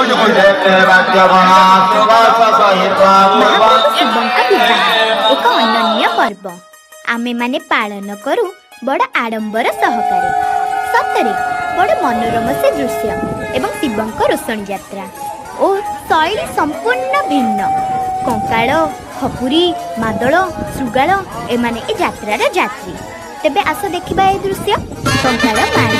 एक अनन्य पर्व आमे माने पालन करू बड़ आडंबर सहकारे सतरे बड़ मनोरम से दृश्य एवं शिवंक रोषणी यात्रा और शैली संपूर्ण भिन्न कंकाल खपुरी मादल श्रुगाल एमाने ए यात्रार यात्री तेबे आस देखिबा ए दृश्य कंकाल माणी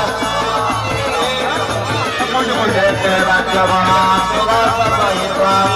Jabana,